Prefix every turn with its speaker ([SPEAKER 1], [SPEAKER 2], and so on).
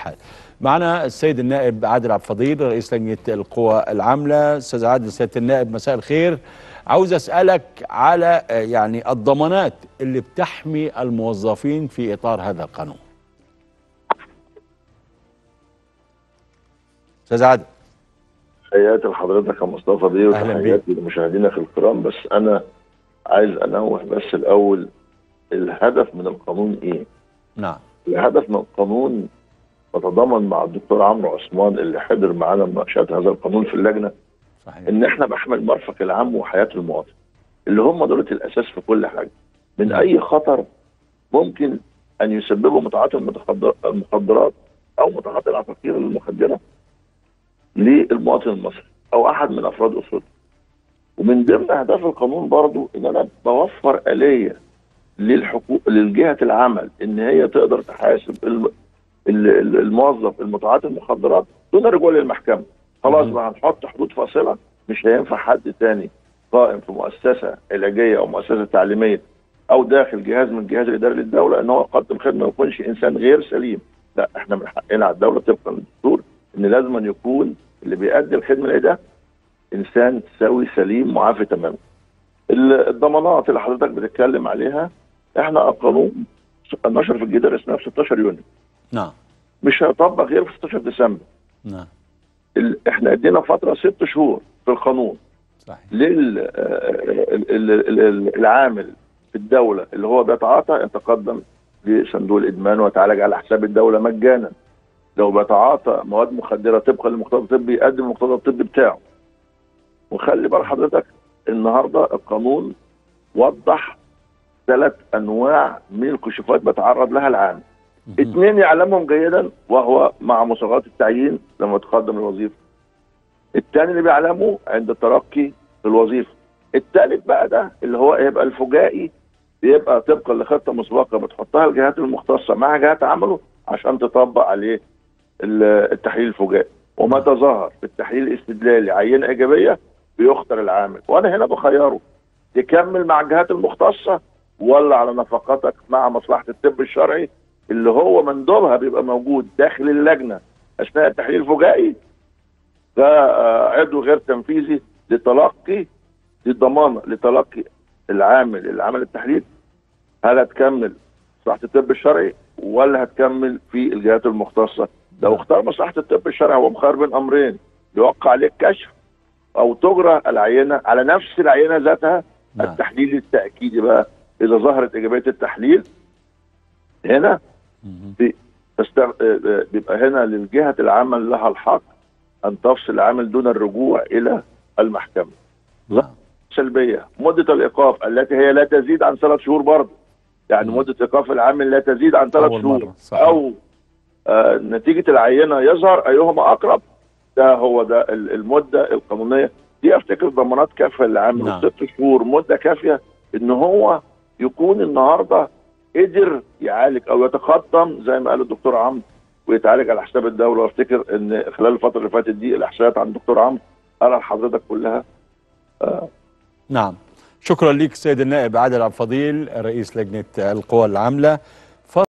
[SPEAKER 1] الحال. معنا السيد النائب عادل عبد الفضيل رئيس لجنة القوى العاملة. استاذ عادل، سيادة النائب مساء الخير. عاوز اسألك على يعني الضمانات اللي بتحمي الموظفين في اطار هذا القانون. استاذ عادل.
[SPEAKER 2] تحياتي لحضرتك يا مصطفى بيه وتحياتي لمشاهدينك الكرام. بس انا عايز انوه بس الاول، الهدف من القانون ايه؟
[SPEAKER 1] نعم.
[SPEAKER 2] الهدف من القانون بتضامن مع الدكتور عمرو عثمان اللي حضر معانا مناقشة هذا القانون في اللجنة.
[SPEAKER 1] صحيح.
[SPEAKER 2] ان احنا بنحمي المرفق العام وحياة المواطن اللي هم دولة الاساس في كل حاجة من
[SPEAKER 1] نعم.
[SPEAKER 2] اي خطر ممكن ان يسببه متعاطي المخدرات او متعاطي العقاقير المخدرة للمواطن المصري او احد من افراد اسرته. ومن ضمن اهداف القانون برضو ان انا بوفر آلية للحقوق للجهة العمل ان هي تقدر تحاسب الموظف المتعاطي المخدرات دون رجوع للمحكمة. خلاص بقى هنحط حدود فاصلة، مش هينفع حد تاني قائم في مؤسسة علاجية او مؤسسة تعليمية او داخل جهاز من الجهاز الاداري للدولة ان هو يقدم خدمة ويكونش انسان غير سليم. لا، احنا من حقنا على الدولة طبقا للدستور ان لازم أن يكون اللي بيأدي الخدمة ده انسان سوي سليم معافي تماما. الضمانات اللي حضرتك بتتكلم عليها، احنا القانون نشر في الجدار اسمها في 16 يونيو.
[SPEAKER 1] نعم.
[SPEAKER 2] مش هيطبق غير في 16 ديسمبر.
[SPEAKER 1] نعم.
[SPEAKER 2] احنا ادينا فتره 6 شهور في القانون.
[SPEAKER 1] صحيح.
[SPEAKER 2] للعامل في الدوله اللي هو بيتعاطى يتقدم لصندوق الادمان ويتعالج على حساب الدوله مجانا. لو بيتعاطى مواد مخدره طبقا للمقتضى الطبي يقدم المقتضى الطبي بتاعه. وخلي بال حضرتك النهارده القانون وضح 3 انواع من الكشوفات بيتعرض لها العامل. 2 يعلمهم جيدا وهو مع مصغرات التعيين لما يتقدم الوظيفه. الثاني اللي بيعلمه عند الترقي في الوظيفه. الثالث بقى ده اللي هو يبقى الفجائي، بيبقى طبقا لخطه مسبقه بتحطها الجهات المختصه مع جهات عمله عشان تطبق عليه التحليل الفجائي. ومتى ظهر في التحليل الاستدلالي عينه ايجابيه بيختار العامل، وانا هنا بخيره تكمل مع الجهات المختصه ولا على نفقاتك مع مصلحه الطب الشرعي اللي هو مندوبها بيبقى موجود داخل اللجنه اثناء التحليل الفجائي. ده عضو غير تنفيذي لتلقي للضمانه لتلقي العامل اللي عمل التحليل، هل هتكمل مصلحه الطب الشرعي ولا هتكمل في الجهات المختصه. لو اختار مصلحه الطب الشرعي هو مخير بين امرين، يوقع عليه الكشف او تجرى العينه على نفس العينه ذاتها. نعم. التحليل التاكيدي بقى اذا ظهرت ايجابيه التحليل هنا بيبقى هنا للجهه العمل لها الحق ان تفصل العامل دون الرجوع الى المحكمه.
[SPEAKER 1] نعم.
[SPEAKER 2] سلبيه مده الايقاف التي هي لا تزيد عن 3 شهور برضه. يعني مده ايقاف العامل لا تزيد عن 3 شهور. او نتيجه العينه يظهر ايهما اقرب. ده هو ده المده القانونيه دي. افتكر ضمانات كافيه للعامل.
[SPEAKER 1] نعم.
[SPEAKER 2] 6 شهور مده كافيه ان هو يكون النهارده قدر يعالج او يتقدم زي ما قال الدكتور عمرو ويتعالج على حساب الدوله. وافتكر ان خلال الفتره اللي فاتت دي الاحصائيات عن الدكتور عمرو قالها لحضرتك كلها.
[SPEAKER 1] نعم. شكرا ليك سيد النائب عادل عبد الفضيل رئيس لجنه القوى العامله.